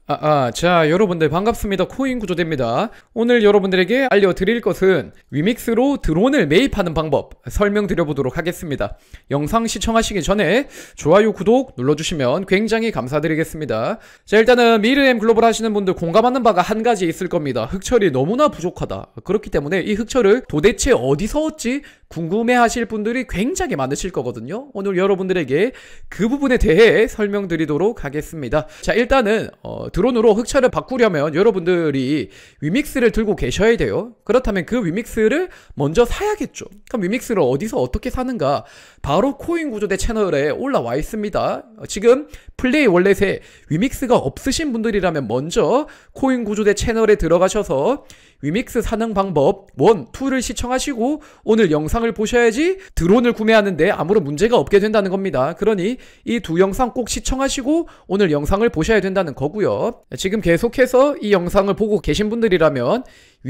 자, 여러분들 반갑습니다. 코인 구조대입니다. 오늘 여러분들에게 알려드릴 것은 위믹스로 드론을 매입하는 방법 설명드려보도록 하겠습니다. 영상 시청하시기 전에 좋아요, 구독 눌러주시면 굉장히 감사드리겠습니다. 자, 일단은 미르엠 글로벌 하시는 분들 공감하는 바가 한 가지 있을 겁니다. 흑철이 너무나 부족하다. 그렇기 때문에 이 흑철을 도대체 어디서 얻지? 궁금해 하실 분들이 굉장히 많으실 거거든요. 오늘 여러분들에게 그 부분에 대해 설명드리도록 하겠습니다. 자, 일단은 드론으로 흑철을 바꾸려면 여러분들이 위믹스를 들고 계셔야 돼요. 그렇다면 그 위믹스를 먼저 사야겠죠. 그럼 위믹스를 어디서 어떻게 사는가? 바로 코인 구조대 채널에 올라와 있습니다. 지금 플레이 월렛에 위믹스가 없으신 분들이라면 먼저 코인 구조대 채널에 들어가셔서 위믹스 사는 방법 1, 2를 시청하시고 오늘 영상을 보셔야지 드론을 구매하는데 아무런 문제가 없게 된다는 겁니다. 그러니 이 두 영상 꼭 시청하시고 오늘 영상을 보셔야 된다는 거고요. 지금 계속해서 이 영상을 보고 계신 분들이라면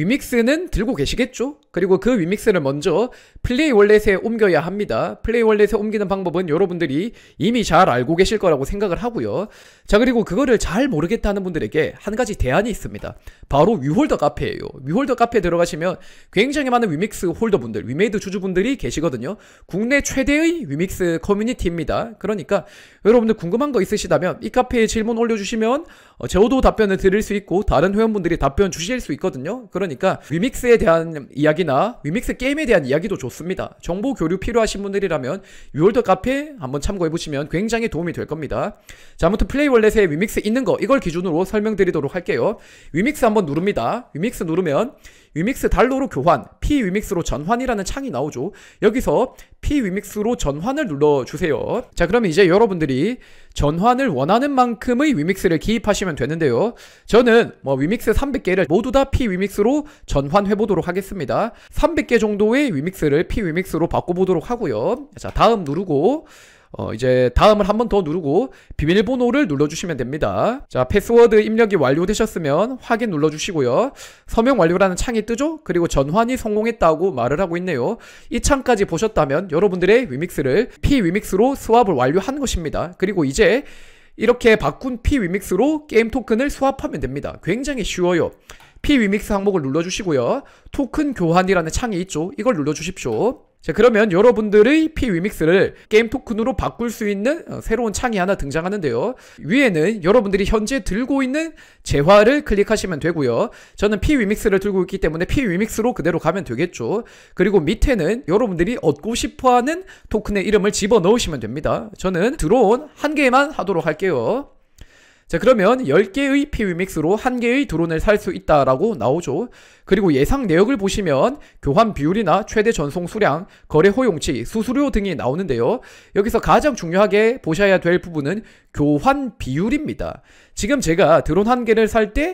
위믹스는 들고 계시겠죠? 그리고 그 위믹스를 먼저 플레이 월렛에 옮겨야 합니다. 플레이 월렛에 옮기는 방법은 여러분들이 이미 잘 알고 계실 거라고 생각을 하고요. 자, 그리고 그거를 잘 모르겠다는 분들에게 한 가지 대안이 있습니다. 바로 위홀더 카페예요. 위홀더 카페에 들어가시면 굉장히 많은 위믹스 홀더분들, 위메이드 주주분들이 계시거든요. 국내 최대의 위믹스 커뮤니티입니다. 그러니까 여러분들 궁금한 거 있으시다면 이 카페에 질문 올려주시면 저도 답변을 드릴 수 있고 다른 회원분들이 답변 주실 수 있거든요. 그러니까 위믹스에 대한 이야기나 위믹스 게임에 대한 이야기도 좋습니다. 정보 교류 필요하신 분들이라면 위홀더 카페 한번 참고해보시면 굉장히 도움이 될 겁니다. 자, 아무튼 플레이 월렛에 위믹스 있는 거 이걸 기준으로 설명드리도록 할게요. 위믹스 한번 누릅니다. 위믹스 누르면 위믹스 달러로 교환, P 위믹스로 전환이라는 창이 나오죠. 여기서 P 위믹스로 전환을 눌러주세요. 자, 그러면 이제 여러분들이 전환을 원하는 만큼의 위믹스를 기입하시면 되는데요. 저는 위믹스 300개를 모두 다 P 위믹스로 전환해보도록 하겠습니다. 300개 정도의 위믹스를 P 위믹스로 바꿔보도록 하고요. 자, 다음 누르고 이제 다음을 한 번 더 누르고 비밀번호를 눌러주시면 됩니다. 자, 패스워드 입력이 완료되셨으면 확인 눌러주시고요. 서명 완료라는 창이 뜨죠? 그리고 전환이 성공했다고 말을 하고 있네요. 이 창까지 보셨다면 여러분들의 위믹스를 P 위믹스로 스왑을 완료한 것입니다. 그리고 이제 이렇게 바꾼 P 위믹스로 게임 토큰을 스왑하면 됩니다. 굉장히 쉬워요. P 위믹스 항목을 눌러주시고요. 토큰 교환이라는 창이 있죠? 이걸 눌러주십시오. 자, 그러면 여러분들의 P 위믹스를 게임 토큰으로 바꿀 수 있는 새로운 창이 하나 등장하는데요. 위에는 여러분들이 현재 들고 있는 재화를 클릭하시면 되고요. 저는 P 위믹스를 들고 있기 때문에 P 위믹스로 그대로 가면 되겠죠. 그리고 밑에는 여러분들이 얻고 싶어하는 토큰의 이름을 집어 넣으시면 됩니다. 저는 드론 1개만 하도록 할게요. 자, 그러면 10개의 P 위믹스로 1개의 드론을 살 수 있다라고 나오죠. 그리고 예상 내역을 보시면 교환 비율이나 최대 전송 수량, 거래 허용치, 수수료 등이 나오는데요. 여기서 가장 중요하게 보셔야 될 부분은 교환 비율입니다. 지금 제가 드론 1개를 살 때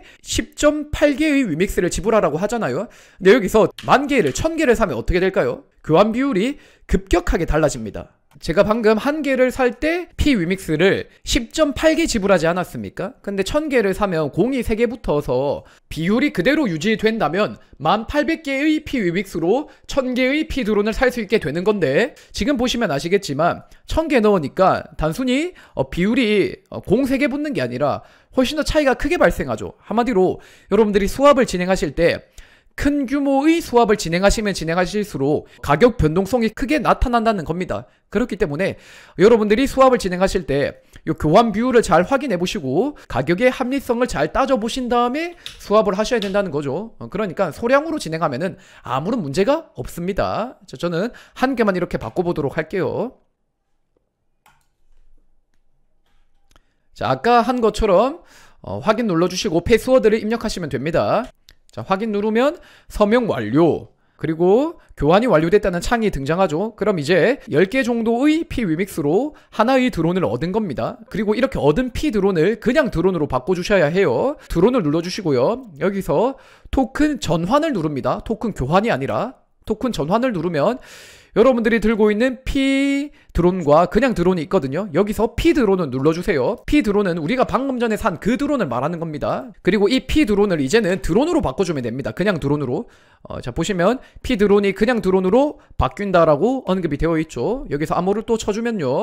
10.8개의 위믹스를 지불하라고 하잖아요. 근데 여기서 10,000개를 1000개를 사면 어떻게 될까요? 교환 비율이 급격하게 달라집니다. 제가 방금 1개를 살 때 P 위믹스를 10.8개 지불하지 않았습니까? 근데 1000개를 사면 공이 3개 붙어서 비율이 그대로 유지된다면 1800개의 P 위믹스로 1000개의 P 드론을 살 수 있게 되는 건데, 지금 보시면 아시겠지만 1000개 넣으니까 단순히 비율이 공 3개 붙는 게 아니라 훨씬 더 차이가 크게 발생하죠. 한마디로 여러분들이 수합을 진행하실 때 큰 규모의 수합을 진행하시면 진행하실수록 가격 변동성이 크게 나타난다는 겁니다. 그렇기 때문에 여러분들이 수합을 진행하실 때 이 교환 비율을 잘 확인해 보시고 가격의 합리성을 잘 따져 보신 다음에 수합을 하셔야 된다는 거죠. 그러니까 소량으로 진행하면은 아무런 문제가 없습니다. 자, 저는 1개만 이렇게 바꿔보도록 할게요. 자, 아까 한 것처럼 확인 눌러주시고 패스워드를 입력하시면 됩니다. 자, 확인 누르면 서명 완료, 그리고 교환이 완료됐다는 창이 등장하죠. 그럼 이제 10개 정도의 P 위믹스로 하나의 드론을 얻은 겁니다. 그리고 이렇게 얻은 P 드론을 그냥 드론으로 바꿔주셔야 해요. 드론을 눌러주시고요. 여기서 토큰 전환을 누릅니다. 토큰 교환이 아니라 토큰 전환을 누르면 여러분들이 들고 있는 P 드론과 그냥 드론이 있거든요. 여기서 P 드론을 눌러주세요. P 드론은 우리가 방금 전에 산 그 드론을 말하는 겁니다. 그리고 이 P 드론을 이제는 드론으로 바꿔주면 됩니다. 그냥 드론으로. 자, 보시면 P 드론이 그냥 드론으로 바뀐다라고 언급이 되어 있죠. 여기서 암호를 또 쳐주면요.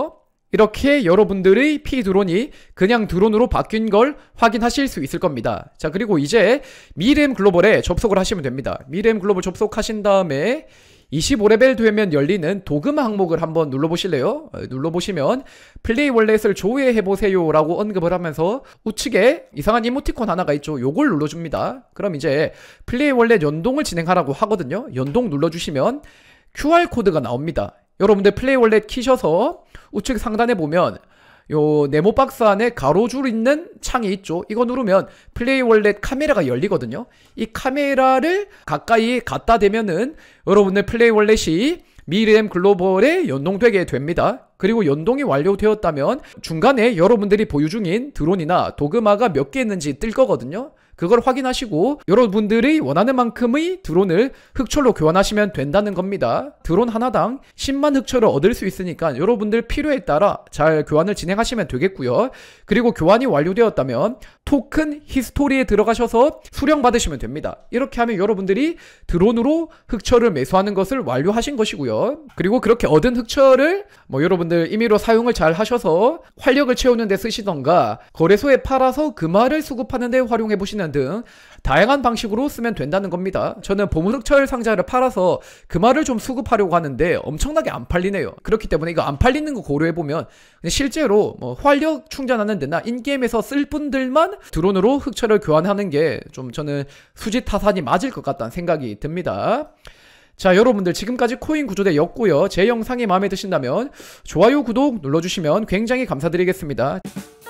이렇게 여러분들의 P 드론이 그냥 드론으로 바뀐 걸 확인하실 수 있을 겁니다. 자, 그리고 이제 미램 글로벌에 접속을 하시면 됩니다. 미램 글로벌 접속하신 다음에 25레벨 되면 열리는 도금 항목을 한번 눌러보실래요? 눌러보시면 플레이 월렛을 조회해보세요 라고 언급을 하면서 우측에 이상한 이모티콘 하나가 있죠. 요걸 눌러줍니다. 그럼 이제 플레이 월렛 연동을 진행하라고 하거든요. 연동 눌러주시면 QR코드가 나옵니다. 여러분들 플레이 월렛 키셔서 우측 상단에 보면 요 네모 박스 안에 가로줄 있는 창이 있죠. 이거 누르면 플레이 월렛 카메라가 열리거든요. 이 카메라를 가까이 갖다 대면은 여러분들 플레이 월렛이 미램 글로벌에 연동되게 됩니다. 그리고 연동이 완료되었다면 중간에 여러분들이 보유 중인 드론이나 도그마가 몇 개 있는지 뜰 거거든요. 그걸 확인하시고 여러분들이 원하는 만큼의 드론을 흑철로 교환하시면 된다는 겁니다. 드론 하나당 10만 흑철을 얻을 수 있으니까 여러분들 필요에 따라 잘 교환을 진행하시면 되겠고요. 그리고 교환이 완료되었다면 토큰 히스토리에 들어가셔서 수령 받으시면 됩니다. 이렇게 하면 여러분들이 드론으로 흑철을 매수하는 것을 완료하신 것이고요. 그리고 그렇게 얻은 흑철을 여러분들 임의로 사용을 잘 하셔서 활력을 채우는 데 쓰시던가 거래소에 팔아서 금화를 수급하는 데 활용해 보시는 등 다양한 방식으로 쓰면 된다는 겁니다. 저는 보물흑철 상자를 팔아서 금화를 좀 수급하려고 하는데 엄청나게 안 팔리네요. 그렇기 때문에 이거 안 팔리는 거 고려해보면 실제로 활력 충전하는 데나 인게임에서 쓸 분들만 드론으로 흑철을 교환하는 게 좀 저는 수지타산이 맞을 것 같다는 생각이 듭니다. 자, 여러분들 지금까지 코인 구조대였고요. 제 영상이 마음에 드신다면 좋아요, 구독 눌러주시면 굉장히 감사드리겠습니다.